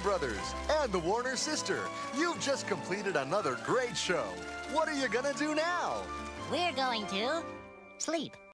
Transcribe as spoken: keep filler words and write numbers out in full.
Brothers and the Warner sister. You've just completed another great show. What are you gonna do now? We're going to sleep.